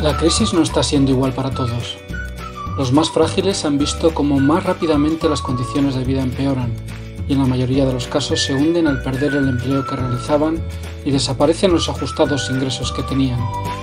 La crisis no está siendo igual para todos. Los más frágiles han visto cómo más rápidamente las condiciones de vida empeoran y en la mayoría de los casos se hunden al perder el empleo que realizaban y desaparecen los ajustados ingresos que tenían.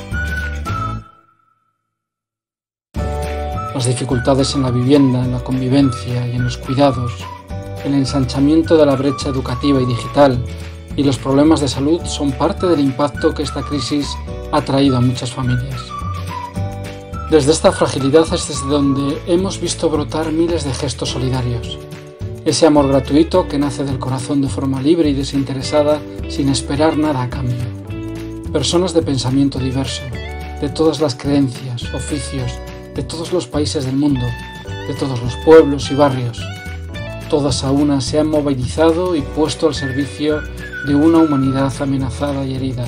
Las dificultades en la vivienda, en la convivencia y en los cuidados, el ensanchamiento de la brecha educativa y digital y los problemas de salud son parte del impacto que esta crisis ha traído a muchas familias. Desde esta fragilidad es desde donde hemos visto brotar miles de gestos solidarios. Ese amor gratuito que nace del corazón de forma libre y desinteresada sin esperar nada a cambio. Personas de pensamiento diverso, de todas las creencias, oficios, de todos los países del mundo, de todos los pueblos y barrios. Todas a una se han movilizado y puesto al servicio de una humanidad amenazada y herida.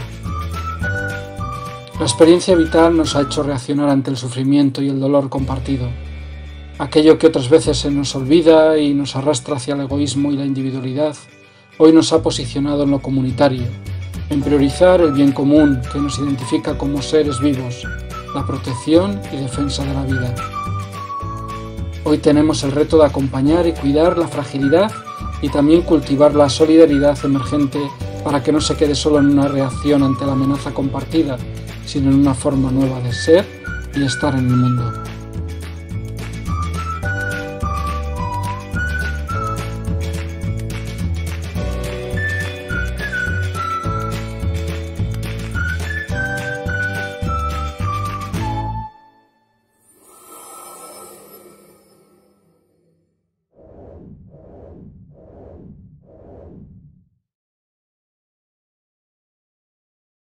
La experiencia vital nos ha hecho reaccionar ante el sufrimiento y el dolor compartido. Aquello que otras veces se nos olvida y nos arrastra hacia el egoísmo y la individualidad, hoy nos ha posicionado en lo comunitario, en priorizar el bien común que nos identifica como seres vivos, la protección y defensa de la vida. Hoy tenemos el reto de acompañar y cuidar la fragilidad y también cultivar la solidaridad emergente para que no se quede solo en una reacción ante la amenaza compartida, sino en una forma nueva de ser y estar en el mundo.